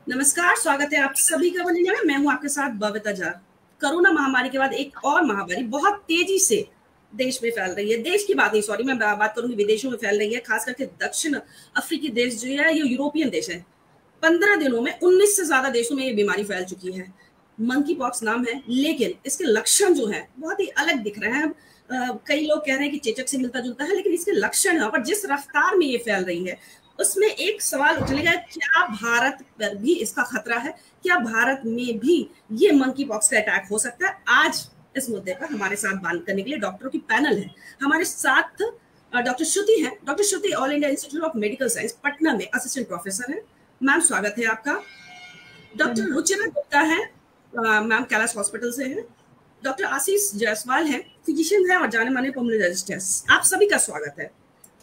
नमस्कार, स्वागत है आप सभी का बने में। मैं हूं आपके साथ बबिता झा। कोरोना महामारी के बाद एक और महामारी बहुत तेजी से देश में फैल रही है। देश की बात नहीं, सॉरी, मैं बात करूंगी विदेशों में फैल रही है। खास करके दक्षिण अफ्रीकी देश जो है, ये यूरोपियन देश है। 15 दिनों में 19 से ज्यादा देशों में ये बीमारी फैल चुकी है। मंकी पॉक्स नाम है, लेकिन इसके लक्षण जो है बहुत ही अलग दिख रहे हैं। कई लोग कह रहे हैं कि चेचक से मिलता जुलता है, लेकिन इसके लक्षण है और जिस रफ्तार में ये फैल रही है उसमें एक सवाल उठेगा, क्या भारत पर भी इसका खतरा है? क्या भारत में भी ये मंकी पॉक्स का अटैक हो सकता है? आज इस मुद्दे पर हमारे साथ बात करने के लिए डॉक्टरों की पैनल है। हमारे साथ डॉक्टर श्रुति हैं। Doctor Shruti all India institute of medical science Patna में असिस्टेंट प्रोफेसर है। मैम, स्वागत है आपका। डॉक्टर रुचिरा गुप्ता है, मैम कैलाश हॉस्पिटल से है। डॉक्टर आशीष जायसवाल है, फिजिशियन है और जाने माने पल्मोनोलॉजिस्ट है। आप सभी का स्वागत है।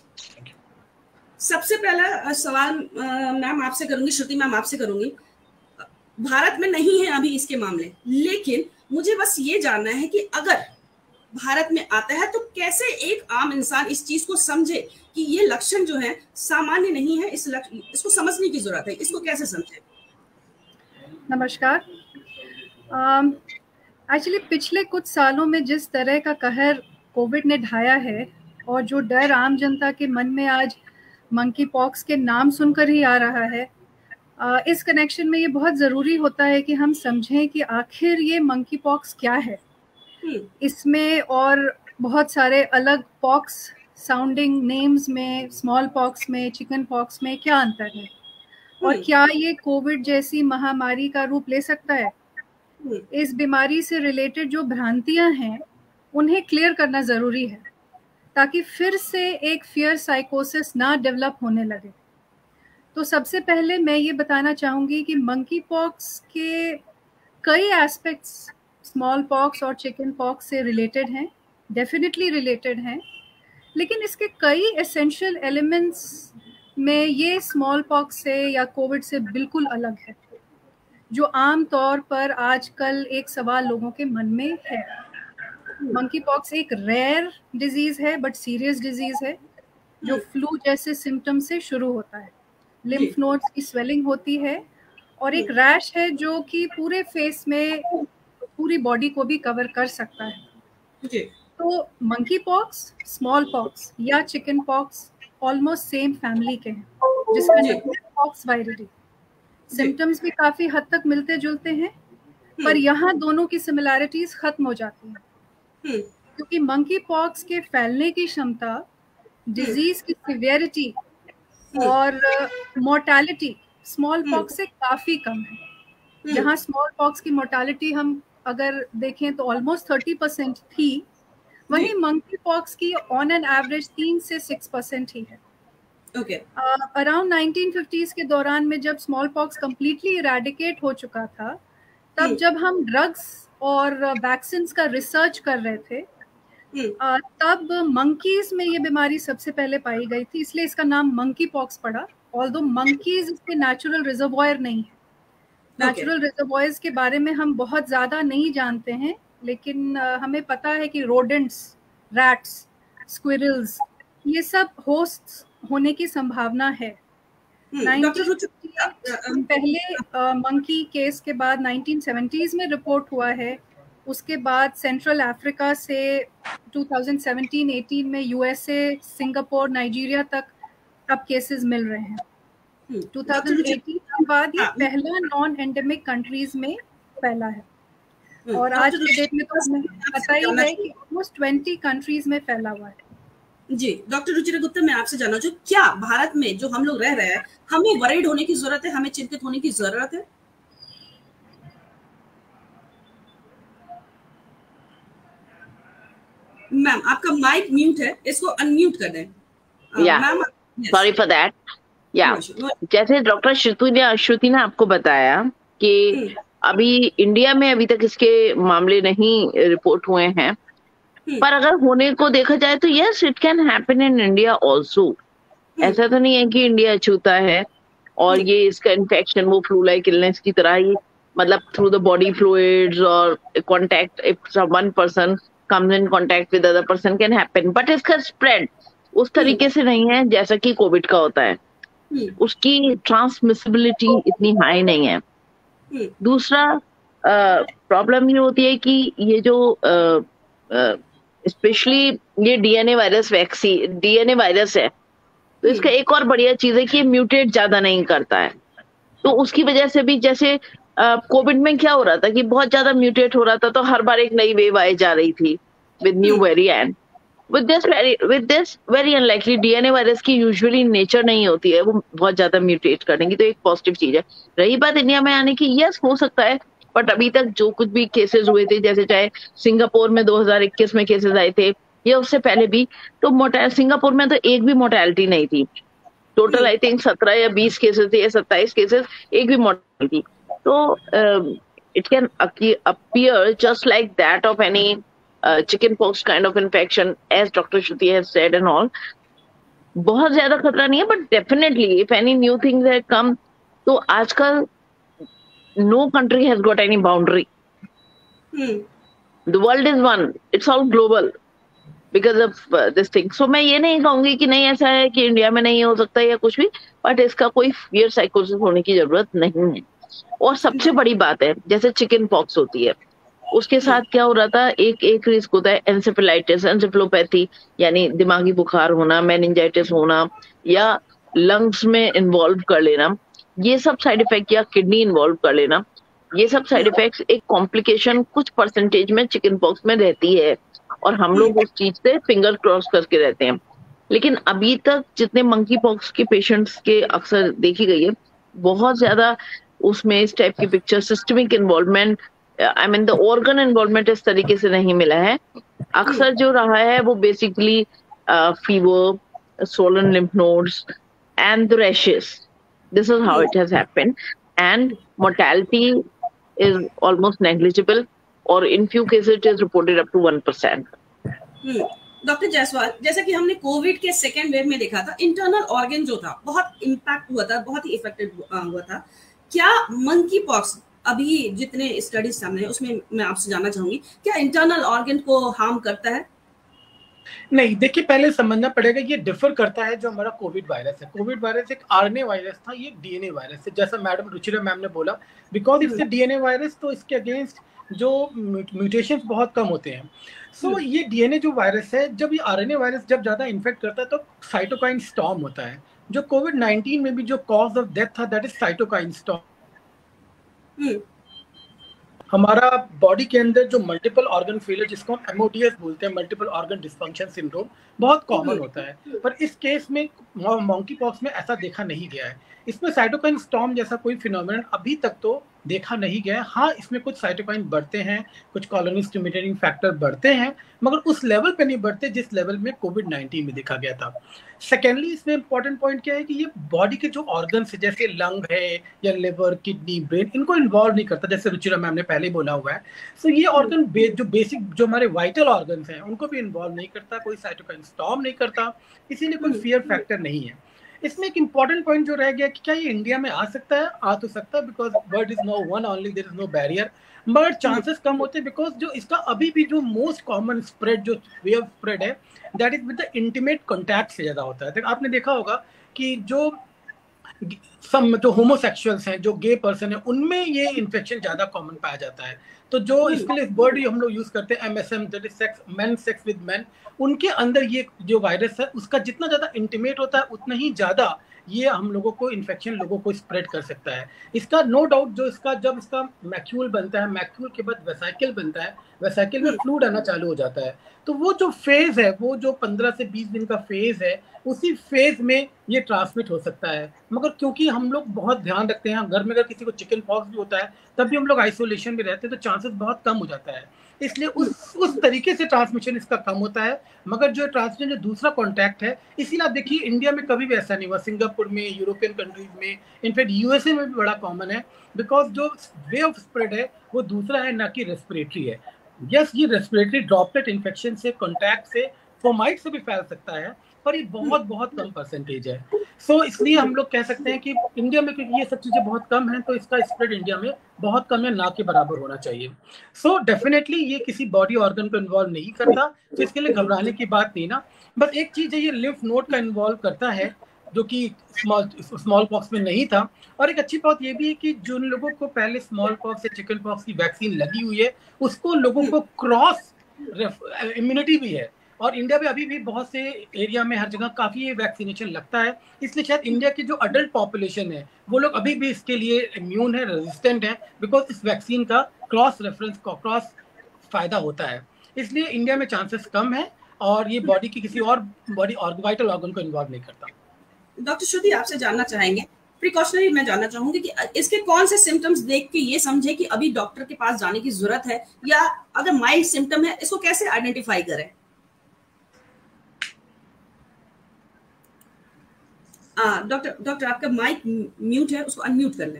सबसे पहला सवाल मैम आपसे करूंगी, श्रुति मैम आपसे करूंगी। भारत में नहीं है अभी इसके मामले, लेकिन मुझे बस ये जानना है कि अगर भारत में आता है तो कैसे एक आम इंसान इस चीज को समझे कि ये लक्षण जो है सामान्य नहीं है। इसको समझने की जरूरत है, इसको कैसे समझे? नमस्कार। एक्चुअली पिछले कुछ सालों में जिस तरह का कहर कोविड ने ढाया है और जो डर आम जनता के मन में आज मंकी पॉक्स के नाम सुनकर ही आ रहा है, इस कनेक्शन में ये बहुत ज़रूरी होता है कि हम समझें कि आखिर ये मंकी पॉक्स क्या है। इसमें और बहुत सारे अलग पॉक्स साउंडिंग नेम्स में, स्मॉल पॉक्स में, चिकन पॉक्स में क्या अंतर है और क्या ये कोविड जैसी महामारी का रूप ले सकता है? इस बीमारी से रिलेटेड जो भ्रांतियां हैं उन्हें क्लियर करना ज़रूरी है ताकि फिर से एक फियर साइकोसिस ना डेवलप होने लगे। तो सबसे पहले मैं ये बताना चाहूँगी कि मंकी पॉक्स के कई एस्पेक्ट्स स्मॉल पॉक्स और चिकन पॉक्स से रिलेटेड हैं, डेफिनेटली रिलेटेड हैं, लेकिन इसके कई एसेंशियल एलिमेंट्स में ये स्मॉल पॉक्स से या कोविड से बिल्कुल अलग है, जो आम तौर पर आजकल एक सवाल लोगों के मन में है। मंकी पॉक्स एक रेयर डिजीज है बट सीरियस डिजीज है, जो फ्लू जैसे सिम्टम से शुरू होता है। लिम्फ नोड्स की स्वेलिंग होती है और एक रैश है जो कि पूरे फेस में पूरी बॉडी को भी कवर कर सकता है। तो मंकी पॉक्स, स्मॉल पॉक्स या chicken pox almost same family के हैं, जिसका नाम है पॉक्स वायरिडी। सिम्टम्स भी काफी हद तक मिलते जुलते हैं, पर यहाँ दोनों की सिमिलैरिटीज खत्म हो जाती हैं, क्योंकि मंकी पॉक्स के फैलने की क्षमता, डिजीज की सिवियरिटी और मोर्टेलिटी स्मॉल पॉक्स से काफी कम है। जहाँ स्मॉल पॉक्स की मोर्टेलिटी हम अगर देखें तो ऑलमोस्ट 30% थी, वहीं मंकी पॉक्स की ऑन एन एवरेज 3 से 6% ही है। अराउंड 1950s के दौरान में जब स्मॉल पॉक्स कम्प्लीटली इरेडिकेट हो चुका था, तब जब हम ड्रग्स और वैक्सीन्स का रिसर्च कर रहे थे, तब मंकीज में ये बीमारी सबसे पहले पाई गई थी, इसलिए इसका नाम मंकी पॉक्स पड़ा। ऑल्दो मंकीज इसके नेचुरल रिजर्वॉयर नहीं है। नेचुरल रिजर्वॉयर्स के बारे में हम बहुत ज़्यादा नहीं जानते हैं, लेकिन हमें पता है कि रोडेंट्स, रैट्स, स्क्विरल्स, ये सब होस्ट होने की संभावना है। पहले मंकी केस के बाद 1970s में रिपोर्ट हुआ है। उसके बाद सेंट्रल अफ्रीका से 2017-18 में यूएसए, सिंगापुर, नाइजीरिया तक अब केसेस मिल रहे हैं। 2018 के बाद ये पहला नॉन एंडेमिक कंट्रीज में फैला है और आज के डेट में तो हमें पता ही है कि ऑलमोस्ट 20 कंट्रीज में फैला हुआ है। जी डॉक्टर रुचिरा गुप्ता, मैं आपसे जानना चाहूँ, क्या भारत में जो हम लोग रह रहे हैं, हमें वरीड होने की जरूरत है, हमें चिंतित होने की जरूरत है? मैम आपका माइक म्यूट है, इसको अनम्यूट कर दें। Ma'am sorry for that. जैसे डॉक्टर श्रुति ने आपको बताया कि अभी इंडिया में अभी तक इसके मामले नहीं रिपोर्ट हुए हैं, पर अगर होने को देखा जाए तो yes, it can happen in India also. ऐसा तो नहीं है कि इंडिया छूता है और ये इसका इन्फेक्शन वो फ्लू लाइक इलनेस की तरह ही, मतलब थ्रू द बॉडी फ्लूइड्स और contact, if one person comes in contact with other person can happen, but इसका स्प्रेड उस तरीके से नहीं है जैसा कि कोविड का होता है। उसकी ट्रांसमिसिबिलिटी इतनी हाई नहीं है। दूसरा प्रॉब्लम ये होती है कि ये जो स्पेशली ये DNA virus vaccine, DNA virus है, तो इसका एक और बढ़िया चीज है कि ये म्यूटेट ज्यादा नहीं करता है। तो उसकी वजह से भी जैसे कोविड में क्या हो रहा था कि बहुत ज्यादा म्यूटेट हो रहा था, तो हर बार एक नई वेव आई जा रही थी with new variant. With this very unlikely, DNA virus की यूजुअली नेचर नहीं होती है वो बहुत ज्यादा म्यूटेट करने की, तो एक पॉजिटिव चीज है। रही बात इंडिया में आने की, यस हो सकता है, बट अभी तक जो कुछ भी केसेस हुए थे, जैसे चाहे सिंगापुर में 2021 में केसेस आए थे या उससे पहले भी, तो सिंगापुर में तो एक भी मोर्टेलिटी नहीं थी। टोटल आई थिंक 17 या 20 केसेस थे या 27 केसेस, एक भी मोर्टेलिटी। तो it can appear just like that of any chicken pox kind of infection, as doctor Shruti has said and all. बहुत ज्यादा खतरा नहीं है, but definitely if any new things have come, तो आजकल no country has got any boundary. The world is one. It's all global because of this thing. So मैं ये नहीं कहूंगी कि नहीं ऐसा है कि इंडिया में नहीं हो सकता या कुछ भी, बट इसका कोई फियर साइकोसिस होने की जरूरत नहीं है। और सबसे बड़ी बात है, जैसे चिकन पॉक्स होती है, उसके साथ क्या हो रहा था, एक रिस्क होता है एंसेफेलाइटिस, एंसेफेलोपैथी, यानी दिमागी बुखार होना, मेनिंजाइटिस होना, या लंग्स में इन्वॉल्व कर लेना, ये सब साइड इफेक्ट, या किडनी इन्वॉल्व कर लेना, ये सब साइड इफेक्ट्स एक कॉम्प्लिकेशन कुछ परसेंटेज में चिकन पॉक्स में रहती है, और हम लोग उस चीज से फिंगर क्रॉस करके रहते हैं। लेकिन अभी तक जितने मंकी पॉक्स के पेशेंट्स के अक्सर देखी गई है, बहुत ज्यादा उसमें इस टाइप की picture, systemic involvement, I mean the organ involvement इस तरीके से नहीं मिला है। अक्सर जो रहा है वो basically fever, swollen lymph nodes and the rashes. This is how it has happened, and mortality is almost negligible, or in few cases it is reported up to 1%. Doctor Jaiswal, जैसा कि हमने कोविड के सेकेंड वेव में देखा था, internal organ जो था बहुत इम्पैक्ट हुआ था, बहुत ही इफेक्टेड हुआ था। क्या मंकी पॉक्स, अभी जितने स्टडीज सामने है उसमें मैं आपसे जानना चाहूंगी, क्या इंटरनल ऑर्गन को हार्म करता है? नहीं, देखिए पहले समझना पड़ेगा, ये डिफर करता है। जो हमारा कोविड वायरस है, कोविड वायरस एक आरएनए वायरस था, ये डीएनए वायरस है। जैसा मैडम रुचिरा मैम ने बोला, because it's a DNA virus, तो इसके अगेंस्ट जो म्यूटेशंस बहुत कम होते हैं। सो ये डीएनए जो वायरस है, जब ये आरएनए वायरस जब ज्यादा इन्फेक्ट करता है तो साइटोकाइन स्टॉर्म होता है। जो कोविड-19 में भी जो कॉज ऑफ डेथ था, दैट इज साइटोकाइन स्टॉर्म। हमारा बॉडी के अंदर जो मल्टीपल ऑर्गन फेलियर, जिसको हम एमओडीएस बोलते हैं, मल्टीपल ऑर्गन डिसफंक्शन सिंड्रोम, बहुत कॉमन होता है। पर इस केस में, मंकी पॉक्स में, ऐसा देखा नहीं गया है। इसमें साइटोकाइन स्टॉर्म जैसा कोई फिनोमिनन अभी तक तो देखा नहीं गया है। हाँ, इसमें कुछ साइटोकाइन बढ़ते हैं, कुछ कॉलोनी स्टिमुलेटिंग फैक्टर बढ़ते हैं, मगर उस लेवल पे नहीं बढ़ते जिस लेवल में कोविड-19 में देखा गया था। सेकेंडली, इसमें इंपॉर्टेंट पॉइंट क्या है कि ये बॉडी के जो ऑर्गन्स है, जैसे लंग है या लिवर, किडनी, ब्रेन, इनको इन्वॉल्व नहीं करता, जैसे रुचिरा मैम ने पहले बोला हुआ है। सो ये ऑर्गन जो बेसिक, जो हमारे वाइटल ऑर्गन्स हैं, उनको भी इन्वॉल्व नहीं करता, कोई साइटोकाइन स्टॉर्म नहीं करता, इसीलिए कोई फियर फैक्टर नहीं है। इसमें एक इंपॉर्टेंट पॉइंट जो रह गया कि क्या ये इंडिया में आ सकता है? आ तो सकता है, because word is no one only, there is no barrier, but chances कम होते हैं, बिकॉज जो इसका अभी भी जो मोस्ट कॉमन स्प्रेड, जो वे ऑफ स्प्रेड है, that is with the intimate contact से ज्यादा होता है। तो आपने देखा होगा कि जो होमोसेक्सुअल्स हैं, जो गे पर्सन है, उनमें ये इन्फेक्शन ज्यादा कॉमन पाया जाता है। तो जो इसके लिए वर्ड हम लोग यूज करते हैं MSM, that is sex, men sex with men, उनके अंदर ये जो वायरस है, उसका जितना ज्यादा इंटीमेट होता है, उतना ही ज्यादा ये हम लोगों को इन्फेक्शन, लोगों को स्प्रेड कर सकता है। इसका नो डाउट, जो इसका जब इसका मैक्यूल बनता है, मैक्यूल के बाद वेसाइकिल बनता है, वेसाइकिल में फ्लूइड आना चालू हो जाता है, तो वो जो फेज है, वो जो 15 से 20 दिन का फेज है, उसी फेज में ये ट्रांसमिट हो सकता है। मगर क्योंकि हम लोग बहुत ध्यान रखते हैं, घर में अगर किसी को चिकन पॉक्स भी होता है, तब भी हम लोग आइसोलेशन में रहते हैं, तो चांसेस बहुत कम हो जाता है। इसलिए उस तरीके से ट्रांसमिशन इसका कम होता है। मगर जो ट्रांसमिशन, जो दूसरा कॉन्टैक्ट है, इसीलिए आप देखिए इंडिया में कभी भी ऐसा नहीं हुआ, सिंगापुर में, यूरोपियन कंट्रीज में, इनफैक्ट यूएसए में भी बड़ा कॉमन है, बिकॉज जो वे ऑफ स्प्रेड है वो दूसरा है, ना कि रेस्पिरेटरी है। यस, ये रेस्पिरेटरी ड्रॉपलेट इन्फेक्शन से, कॉन्टैक्ट से, फोमाइट से भी फैल सकता है, पर ये बहुत बहुत कम परसेंटेज है। सो इसलिए हम लोग कह सकते हैं कि इंडिया में, क्योंकि ये सब चीजें बहुत कम हैं, तो इसका स्प्रेड इंडिया में बहुत कम है, ना के बराबर होना चाहिए। सो डेफिनेटली ये किसी बॉडी ऑर्गन को इन्वॉल्व नहीं करता, तो इसके लिए घबराने की बात नहीं ना। बस एक चीज है, ये लिम्फ नोड का इन्वॉल्व करता है, जो कि स्मॉल पॉक्स में नहीं था। और एक अच्छी बात ये भी है कि जिन लोगों को पहले स्मॉल पॉक्स या चिकन पॉक्स की वैक्सीन लगी हुई है उसको लोगों को क्रॉस इम्यूनिटी भी है, और इंडिया में अभी भी बहुत से एरिया में हर जगह काफी वैक्सीनेशन लगता है, इसलिए शायद इंडिया की जो अडल्ट पॉपुलेशन है वो लोग अभी भी इसके लिए इम्यून है, रेजिस्टेंट है, बिकॉज इस वैक्सीन का क्रॉस फायदा होता है, इसलिए इंडिया में चांसेस कम है और ये बॉडी की किसी और बॉडी वाइटल ऑर्गन को इन्वॉल्व नहीं करता। डॉक्टर श्रुति, आपसे जानना चाहेंगे, प्रिकॉशनरी मैं जानना चाहूंगी कि इसके कौन से सिम्टम्स देख के ये समझे कि अभी डॉक्टर के पास जाने की जरूरत है, या अगर माइल्ड सिम्टम है इसको कैसे आइडेंटिफाई करें? डॉक्टर आपका माइक म्यूट है, उसको अनम्यूट कर लें।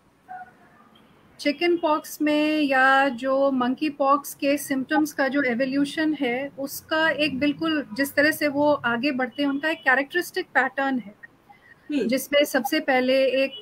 चिकन पॉक्स में या जो मंकी पॉक्स के सिम्टम्स का जो एवोल्यूशन है उसका एक बिल्कुल जिस तरह से वो आगे बढ़ते हैं उनका एक कैरेक्टरिस्टिक पैटर्न है, जिसमें सबसे पहले एक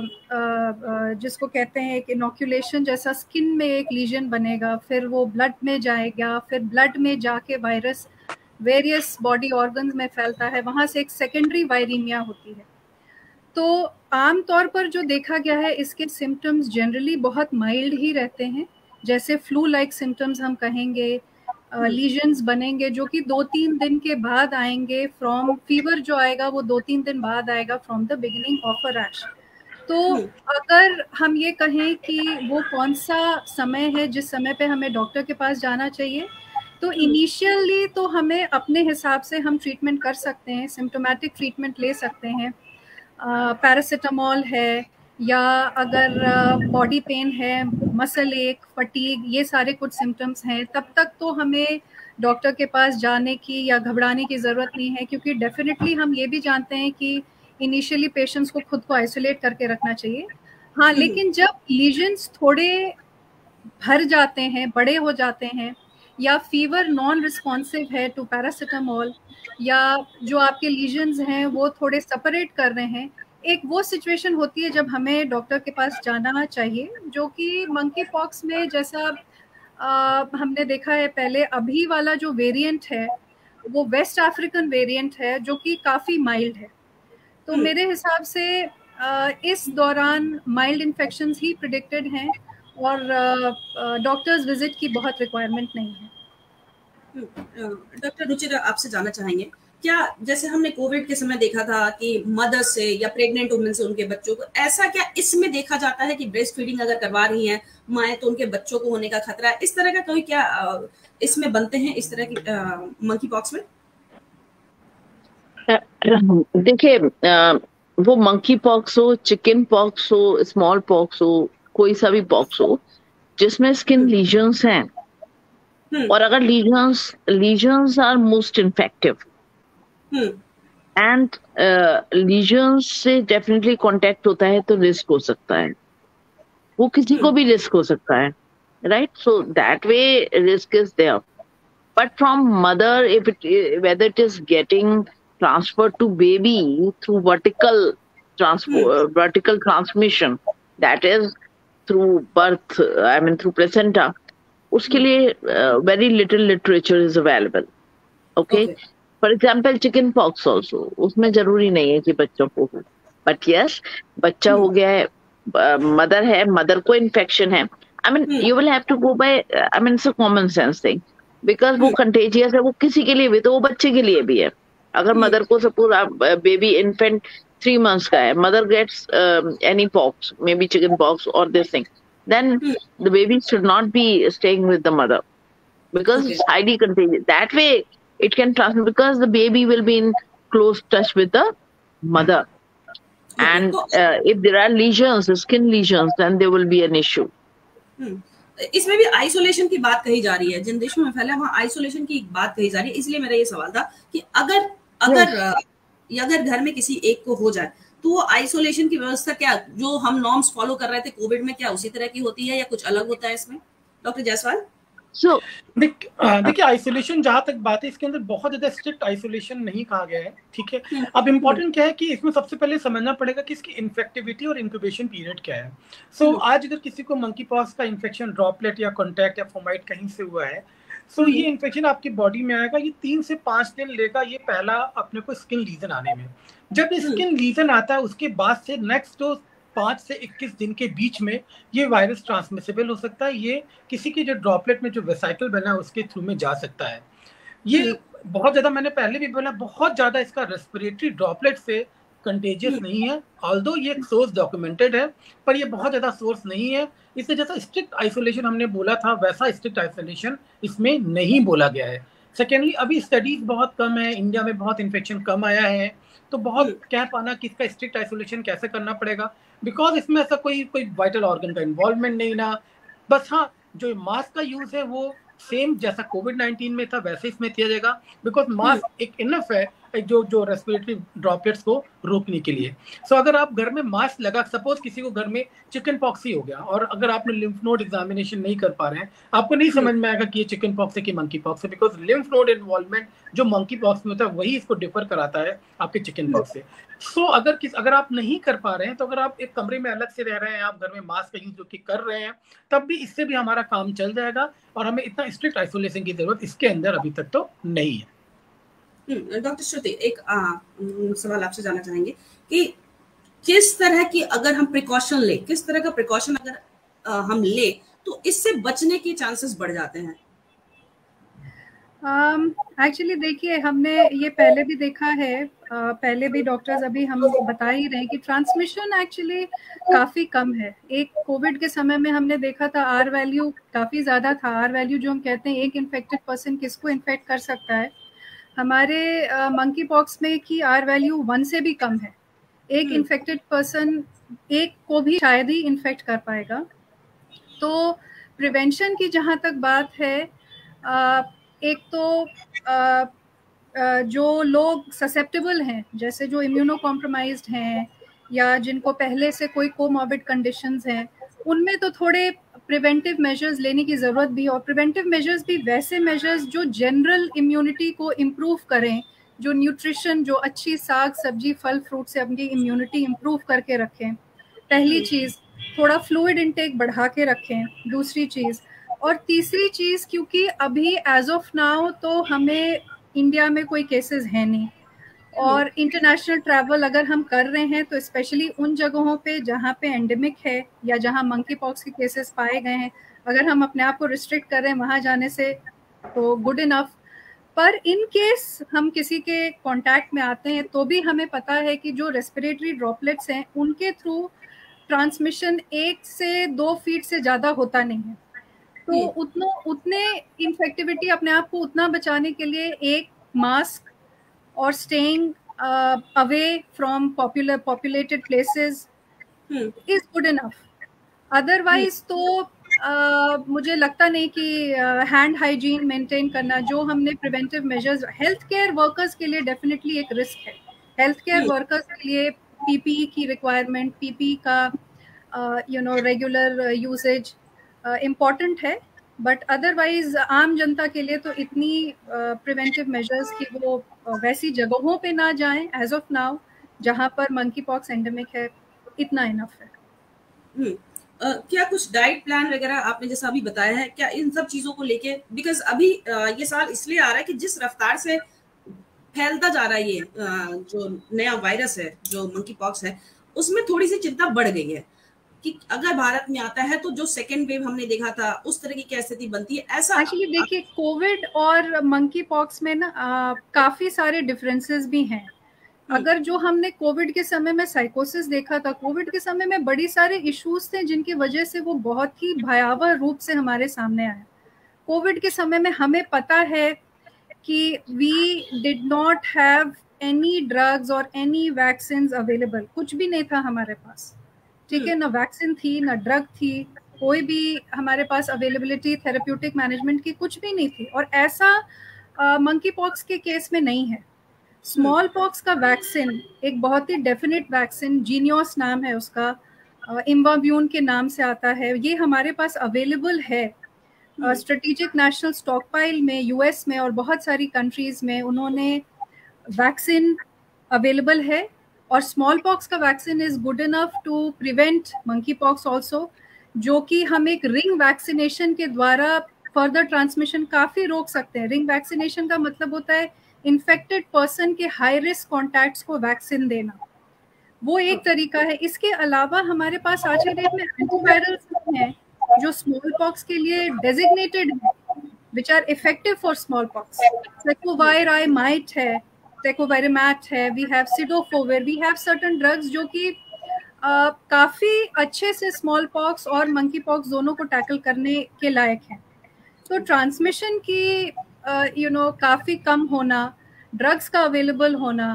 जिसको कहते हैं एक इनोक्यूलेशन जैसा स्किन में एक लीजन बनेगा, फिर वो ब्लड में जाएगा, फिर ब्लड में जाके वायरस वेरियस बॉडी ऑर्गन्स में फैलता है, वहाँ से एक सेकेंडरी वायरीमिया होती है। तो आमतौर पर जो देखा गया है इसके सिम्टम्स जनरली बहुत माइल्ड ही रहते हैं, जैसे फ्लू लाइक सिम्टम्स हम कहेंगे, लीजन्स बनेंगे जो कि 2-3 दिन के बाद आएंगे फ्रॉम फीवर, जो आएगा वो 2-3 दिन बाद आएगा from the beginning of a rash. तो अगर हम ये कहें कि वो कौन सा समय है जिस समय पे हमें डॉक्टर के पास जाना चाहिए, तो इनिशियली तो हमें अपने हिसाब से हम ट्रीटमेंट कर सकते हैं, सिम्टोमेटिक ट्रीटमेंट ले सकते हैं, पैरासिटामोल है, या अगर बॉडी पेन है, मसल एक, फटीग, ये सारे कुछ सिम्टम्स हैं, तब तक तो हमें डॉक्टर के पास जाने की या घबराने की ज़रूरत नहीं है, क्योंकि डेफिनेटली हम ये भी जानते हैं कि इनिशियली पेशेंट्स को खुद को आइसोलेट करके रखना चाहिए। हाँ, लेकिन जब लीजन्स थोड़े भर जाते हैं, बड़े हो जाते हैं, या फीवर नॉन रिस्पॉन्सिव है टू पैरासिटामोल, या जो आपके लीजन्स हैं वो थोड़े सेपरेट कर रहे हैं, एक वो सिचुएशन होती है जब हमें डॉक्टर के पास जाना चाहिए, जो कि मंकी पॉक्स में जैसा हमने देखा है पहले, अभी वाला जो वेरिएंट है वो वेस्ट अफ्रीकन वेरिएंट है जो कि काफ़ी माइल्ड है। तो मेरे हिसाब से इस दौरान माइल्ड इन्फेक्शंस ही प्रिडिक्टेड हैं और डॉक्टर्स विजिट की बहुत रिक्वायरमेंट नहीं है। डॉक्टर रुचिरा, आपसे जानना चाहेंगे, क्या जैसे हमने कोविड के समय देखा था कि मदर से या प्रेग्नेंट वुमेन से उनके बच्चों को, ऐसा क्या इसमें देखा जाता है कि ब्रेस्ट फीडिंग अगर करवा रही हैं माएँ तो उनके बच्चों को होने का खतरा है, इस तरह का कोई क्या इसमें बनते हैं इस तरह की मंकी पॉक्स में? देखिए, वो मंकी पॉक्स हो, चिकन पॉक्स हो, स्मॉल पॉक्स हो, कोई सा भी पॉक्स हो जिसमें स्किन लीजन्स हैं, और अगर lesions are most infective and lesions से डेफिनेटली कांटेक्ट होता है तो रिस्क हो सकता है, वो किसी को भी रिस्क हो सकता है, right? So that way risk is there, but from mother if it whether it is getting transferred to baby through vertical transmission, that is through birth, I mean through placenta, उसके लिए very little literature is available. Okay? For example, chicken pox also, उसमें जरूरी नहीं है कि बच्चों को हो, but yes, बच्चा हो गया है, मदर है, मदर को इन्फेक्शन है, I mean you will have to go by, I mean it's a common sense thing, because वो contagious है, वो किसी के लिए भी तो वो बच्चे के लिए भी है। अगर मदर को सपोज बेबी इन्फेंट 3 months का है, mother gets any pox, maybe chicken pox or this thing, then the baby should not be staying with the mother because it's highly contagious. That way it can transmit because the baby will be in close touch with the mother. And if there are lesions, skin lesions, then there will be an issue. इसमें भी isolation की बात कही जा रही है, जिन देशों में फैला है वहाँ आइसोलेशन की बात कही जा रही है, इसलिए मेरा ये सवाल था कि अगर घर में किसी एक को हो जाए तो वो आइसोलेशन की व्यवस्था क्या, जो हम नॉर्म्स फॉलो कर रहे थे कोविड में, क्या उसी तरह की होती है या कुछ अलग होता है इसमें? डॉक्टर जायसवाल। देखिए, आइसोलेशन जहां तक बात है, इसके अंदर बहुत ज्यादा स्ट्रिक्ट आइसोलेशन नहीं कहा गया है, ठीक है। अब इम्पोर्टेंट क्या है कि इसमें सबसे पहले समझना पड़ेगा कि इसकी इन्फेक्टिविटी और इंक्यूबेशन पीरियड क्या है। सो आज अगर किसी को मंकी पॉक्स का इन्फेक्शन ड्रॉपलेट या कॉन्टैक्ट या फोमाइट कहीं से हुआ है, सो ये इन्फेक्शन आपकी बॉडी में आएगा, ये 3 से 5 दिन लेगा ये पहला अपने को स्किन लीजन आने में। जब स्किन लीजन आता है उसके बाद से नेक्स्ट 5 से 21 दिन के बीच में ये वायरस ट्रांसमिसेबल हो सकता है। ये किसी के जो ड्रॉपलेट में जो वेसाइकल बना है उसके थ्रू में जा सकता है। ये बहुत ज्यादा, मैंने पहले भी बोला, बहुत ज्यादा इसका रेस्पिरेटरी ड्रॉपलेट से कंटेजियस नहीं है। ऑल्दो ये एक सोर्स डॉक्यूमेंटेड है, पर ये बहुत ज्यादा सोर्स नहीं है। इससे जैसा स्ट्रिक्ट आइसोलेशन हमने बोला था वैसा स्ट्रिक्ट आइसोलेशन इसमें नहीं बोला गया है। सेकेंडली, अभी स्टडीज बहुत कम है, इंडिया में बहुत इन्फेक्शन कम आया है, तो बहुत कह पाना कि इसका स्ट्रिक्ट आइसोलेशन कैसे करना पड़ेगा, बिकॉज इसमें ऐसा कोई वाइटल ऑर्गन का इन्वॉल्वमेंट नहीं ना। बस हाँ, जो मास्क का यूज है वो सेम जैसा कोविड-19 में था वैसे इसमें किया जाएगा, बिकॉज मास्क एक इनफ है जो रेस्पिरेटरी ड्रॉपलेट्स को रोकने के लिए। सो अगर आप घर में मास्क लगा, सपोज किसी को घर में चिकन पॉक्स ही हो गया और अगर आपने लिम्फ नोड एग्जामिनेशन नहीं कर पा रहे हैं, आपको नहीं समझ में आएगा कि ये चिकन पॉक्स है कि मंकी पॉक्स है, बिकॉज लिम्फ नोड इन्वॉल्वमेंट जो मंकी पॉक्स में होता है वही इसको डिफर कराता है आपके चिकन पॉक्स से। सो अगर आप नहीं कर पा रहे हैं, तो अगर आप एक कमरे में अलग से रह रहे हैं, आप घर में मास्क का यूज जो कि कर रहे हैं, तब भी इससे भी हमारा काम चल जाएगा और हमें इतना स्ट्रिक्ट आइसोलेशन की जरूरत इसके अंदर अभी तक तो नहीं है। डॉक्टर श्रुति, एक सवाल आपसे जानना चाहेंगे कि किस तरह की अगर हम प्रिकॉशन ले, किस तरह का प्रिकॉशन अगर हम ले तो इससे बचने के चांसेस बढ़ जाते हैं? एक्चुअली देखिए, हमने ये पहले भी देखा है, पहले भी डॉक्टर्स अभी हम बता ही रहे हैं कि ट्रांसमिशन एक्चुअली काफ़ी कम है। एक कोविड के समय में हमने देखा था आर वैल्यू काफ़ी ज़्यादा था। आर वैल्यू जो हम कहते हैं एक इन्फेक्टेड पर्सन किसको इन्फेक्ट कर सकता है, हमारे मंकी पॉक्स में की आर वैल्यू 1 से भी कम है। एक इन्फेक्टेड पर्सन एक को भी शायद ही इन्फेक्ट कर पाएगा। तो प्रिवेंशन की जहाँ तक बात है, एक तो जो लोग ससेप्टेबल हैं, जैसे जो इम्यूनो कॉम्प्रोमाइज्ड हैं या जिनको पहले से कोई कोमॉर्बिड कंडीशंस हैं, उनमें तो थोड़े प्रिवेंटिव मेजर्स लेने की ज़रूरत भी, और प्रिवेंटिव मेजर्स भी वैसे मेजर्स जो जनरल इम्यूनिटी को इम्प्रूव करें, जो न्यूट्रिशन, जो अच्छी साग सब्जी फल फ्रूट से अपनी इम्यूनिटी इम्प्रूव करके रखें। पहली चीज़, थोड़ा फ्लूइड इनटेक बढ़ा के रखें, दूसरी चीज़। और तीसरी चीज़, क्योंकि अभी एज ऑफ नाउ तो हमें इंडिया में कोई केसेस हैं नहीं, और इंटरनेशनल ट्रैवल अगर हम कर रहे हैं तो स्पेशली उन जगहों पे जहाँ पे एंडेमिक है या जहाँ मंकी पॉक्स के केसेस पाए गए हैं, अगर हम अपने आप को रिस्ट्रिक्ट करें वहाँ जाने से तो गुड इनफ। पर इन केस हम किसी के कांटेक्ट में आते हैं तो भी हमें पता है कि जो रेस्पिरेटरी ड्रॉपलेट्स हैं उनके थ्रू ट्रांसमिशन 1 से 2 फीट से ज़्यादा होता नहीं है। तो उतने इन्फेक्टिविटी, अपने आप को उतना बचाने के लिए एक मास्क और staying away from populated places is good enough. Otherwise तो मुझे लगता नहीं कि हैंड हाइजीन मेंटेन करना, जो हमने preventive measures health care workers के लिए डेफिनेटली एक रिस्क है। हेल्थ केयर वर्कर्स के लिए पीपीई की रिक्वायरमेंट, पीपीई का रेगुलर यूसेज इम्पॉर्टेंट है, बट अदरवाइज आम जनता के लिए तो इतनी प्रिवेंटिव मेजर्स की वो वैसी जगहों पे ना जाएं एज ऑफ नाउ जहां पर मंकी पॉक्स एंडेमिक है, इतना इनफ है। क्या कुछ डाइट प्लान वगैरह आपने जैसा अभी बताया है, क्या इन सब चीजों को लेके, बिकॉज अभी ये साल इसलिए आ रहा है कि जिस रफ्तार से फैलता जा रहा है ये जो नया वायरस है जो मंकी पॉक्स है, उसमें थोड़ी सी चिंता बढ़ गई है कि अगर भारत में आता है तो जो सेकेंड वेव हमने देखा था उस तरह की क्या स्थिति बनती है। ऐसा एक्चुअली देखिए, कोविड और मंकी पॉक्स में ना काफी सारे डिफरेंसेस भी हैं। अगर जो हमने कोविड के समय में साइकोसिस देखा था, कोविड के समय में बड़ी सारे इश्यूज थे जिनकी वजह से वो बहुत ही भयावह रूप से हमारे सामने आया। कोविड के समय में हमें पता है कि we did not have any drugs और एनी वैक्सीन अवेलेबल, कुछ भी नहीं था हमारे पास, ठीक है, ना वैक्सीन थी ना ड्रग थी, कोई भी हमारे पास अवेलेबिलिटी थेरेप्यूटिक मैनेजमेंट की कुछ भी नहीं थी। और ऐसा मंकी पॉक्स के केस में नहीं है। स्मॉल पॉक्स का वैक्सीन एक बहुत ही डेफिनेट वैक्सीन, जीनियोस नाम है उसका, इम्वाब्यून के नाम से आता है, ये हमारे पास अवेलेबल है स्ट्रेटेजिक नेशनल स्टॉकपाइल में, यूएस में और बहुत सारी कंट्रीज में उन्होंने वैक्सीन अवेलेबल है। और स्मॉल पॉक्स का vaccine is good enough to prevent monkey pox also, जो कि हम एक रिंग वैक्सीनेशन के द्वारा फर्दर ट्रांसमिशन काफ़ी रोक सकते हैं। रिंग वैक्सीनेशन का मतलब होता है इन्फेक्टेड पर्सन के हाई रिस्क कॉन्टैक्ट्स को वैक्सीन देना, वो एक तरीका है। इसके अलावा हमारे पास आज के डेट में एंटीवायरल्स हैं जो स्मॉल पॉक्स के लिए डेजिग्नेटेड है, which are effective for small pox. Tecovirimat है, टेकोवायरामैट है, we have cidofovir, we have certain drugs जो कि काफ़ी अच्छे से स्मॉल पॉक्स और मंकी पॉक्स दोनों को टैकल करने के लायक हैं। तो ट्रांसमिशन की काफ़ी कम होना, ड्रग्स का अवेलेबल होना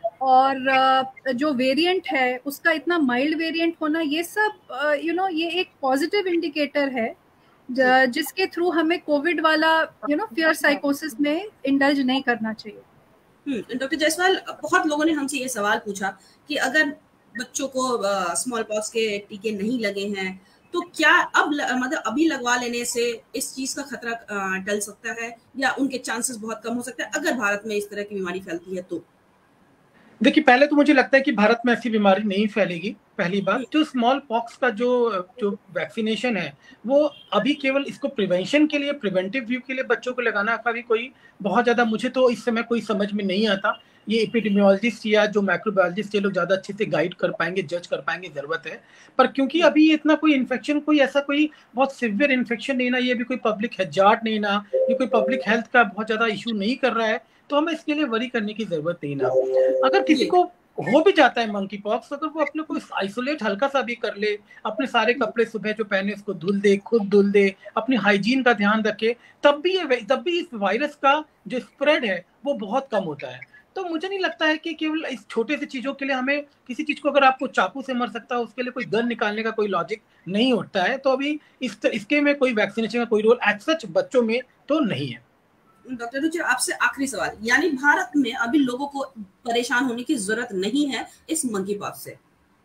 और जो वेरिएंट है उसका इतना माइल्ड वेरिएंट होना, ये सब ये एक पॉजिटिव इंडिकेटर है जिसके थ्रू हमें कोविड वाला फियर साइकोसिस में इंडल्ज नहीं करना चाहिए। डॉक्टर जायसवाल, बहुत लोगों ने हमसे ये सवाल पूछा कि अगर बच्चों को स्मॉल पॉक्स के टीके नहीं लगे हैं तो क्या मतलब अभी लगवा लेने से इस चीज का खतरा टल सकता है या उनके चांसेस बहुत कम हो सकते हैं अगर भारत में इस तरह की बीमारी फैलती है तो? देखिए, पहले तो मुझे लगता है कि भारत में ऐसी बीमारी नहीं फैलेगी। पहली बात, जो स्मॉल पॉक्स का जो वैक्सीनेशन है वो अभी केवल इसको प्रिवेंशन के लिए, प्रिवेंटिव व्यू के लिए बच्चों को लगाना का भी कोई बहुत ज्यादा मुझे तो इस समय कोई समझ में नहीं आता। ये एपिडेमियोलॉजिस्ट या जो माइक्रोबायोलॉजिस्ट ये लोग ज्यादा अच्छे से गाइड कर पाएंगे, जज कर पाएंगे, जरूरत है। पर क्योंकि अभी इतना कोई इन्फेक्शन, कोई ऐसा कोई बहुत सिवियर इन्फेक्शन नहीं ना, ये भी कोई पब्लिक हैजार्ड नहीं ना, ये कोई पब्लिक हेल्थ का बहुत ज्यादा इशू नहीं कर रहा है, तो हमें इसके लिए वरी करने की जरूरत नहीं ना। अगर किसी को हो भी जाता है मंकी पॉक्स, अगर वो अपने को आइसोलेट हल्का सा भी कर ले, अपने सारे कपड़े सुबह जो पहने उसको धुल दे, खुद धुल दे, अपनी हाइजीन का ध्यान रखे, तब भी इस वायरस का जो स्प्रेड है वो बहुत कम होता है। तो मुझे नहीं लगता है कि केवल इस छोटे से चीजों के लिए हमें किसी चीज को, अगर आपको चाकू से मर सकता है उसके लिए कोई गन निकालने का कोई लॉजिक नहीं उठता है। तो अभी इसके में कोई वैक्सीनेशन का कोई रोल एज सच बच्चों में तो नहीं है। डॉक्टर रुचिर, आपसे आखिरी सवाल, यानी भारत में अभी लोगों को परेशान होने की जरूरत नहीं है इस मंकी पॉक्स से?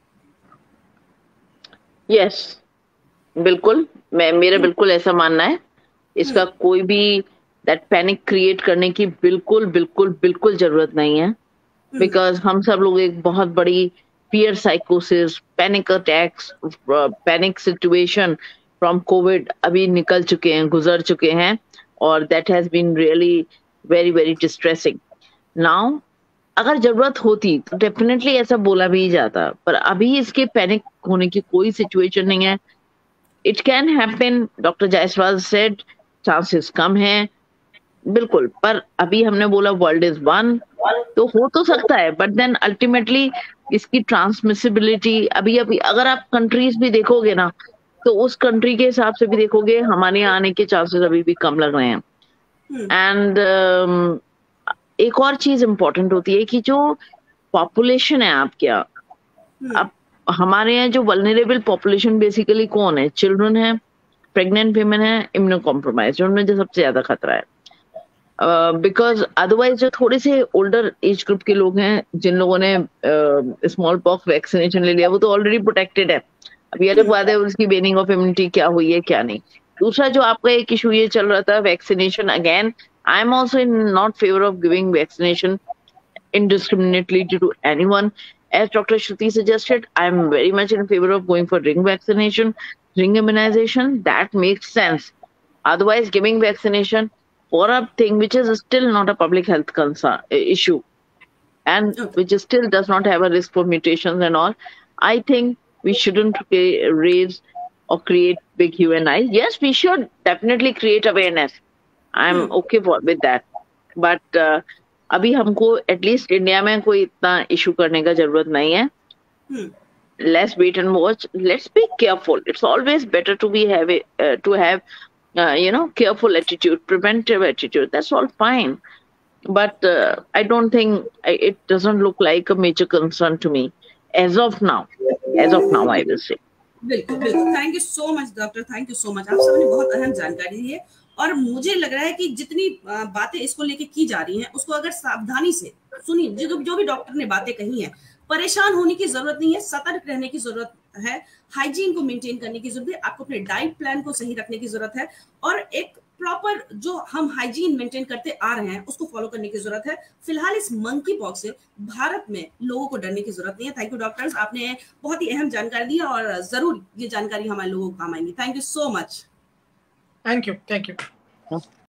यस, बिल्कुल, मेरा बिल्कुल ऐसा मानना है। इसका कोई भी दैट पैनिक क्रिएट करने की बिल्कुल बिल्कुल बिल्कुल जरूरत नहीं है, बिकॉज हम सब लोग एक बहुत बड़ी फियर साइकोसिस, panic attacks, panic situation from COVID अभी निकल चुके हैं, गुजर चुके हैं, और that has been really very very distressing. Now अगर जरूरत होती तो डेफिनेटली ऐसा बोला भी जाता, पर अभी इसके पैनिक होने की कोई सिचुएशन नहीं है। It can happen, doctor Jaiswal said, chances कम है बिल्कुल, पर अभी हमने बोला वर्ल्ड इज वन, तो हो तो सकता है, बट देन अल्टीमेटली इसकी ट्रांसमिसिबिलिटी अभी अगर आप कंट्रीज भी देखोगे ना, तो उस कंट्री के हिसाब से भी देखोगे हमारे यहाँ आने के चांसेस अभी भी कम लग रहे हैं। एंड एक और चीज इम्पोर्टेंट होती है कि जो पॉपुलेशन है आपके यहाँ, अब हमारे यहाँ जो वल्नरेबल पॉपुलेशन बेसिकली कौन है? चिल्ड्रन है, प्रेग्नेंट विमेन है, इम्यूनो कॉम्प्रोमाइज, उनमें जो सबसे ज्यादा खतरा है। बिकॉज अदरवाइज जो थोड़े से ओल्डर एज ग्रुप के लोग हैं, जिन लोगों ने स्मॉल पॉक्स वैक्सीनेशन ले लिया, वो तो ऑलरेडी प्रोटेक्टेड है। अभी अलग बात है उसकी वेनिंग ऑफ इम्यूनिटी क्या हुई है क्या नहीं। दूसरा जो आपका एक इशू ये चल रहा था vaccination, again I am also in not favour of giving vaccination indiscriminately to anyone. As Dr. Shruti suggested, I am very much in favor of going for ring vaccination, ring immunization. That makes sense. Otherwise, giving vaccination for a thing which is still not a public health concern issue, and which still does not have a risk for mutations and all, I think we shouldn't raise or create big hue and I. Yes, we should definitely create awareness. I'm okay with that. But अभी हमको at least India में कोई इतना issue करने का जरूरत नहीं है। Let's wait and watch, let's be careful. It's always better to have careful attitude, preventive attitude, that's all fine, but I don't think it doesn't look like a major concern to me as of now I will say. बिल्कुल बिल्कुल, thank you so much doctor, thank you so much. आप सबने बहुत अहम जानकारी दी है, और मुझे लग रहा है कि जितनी बातें इसको लेके की जा रही हैं उसको अगर सावधानी से सुनी, जो भी डॉक्टर ने बातें कही हैं, परेशान होने की जरूरत नहीं है, सतर्क रहने की जरूरत है, हाइजीन को मेंटेन करने की जरूरत है, आपको अपने डाइट प्लान को सही रखने की जरूरत है, और एक प्रॉपर जो हम हाइजीन मेंटेन करते आ रहे हैं उसको फॉलो करने की जरूरत है। फिलहाल इस मंकी पॉक्स से भारत में लोगों को डरने की जरूरत नहीं है। थैंक यू डॉक्टर्स, आपने बहुत ही अहम जानकारी दी और जरूर ये जानकारी हमारे लोगों को काम आएंगी। Thank you so much. Thank you.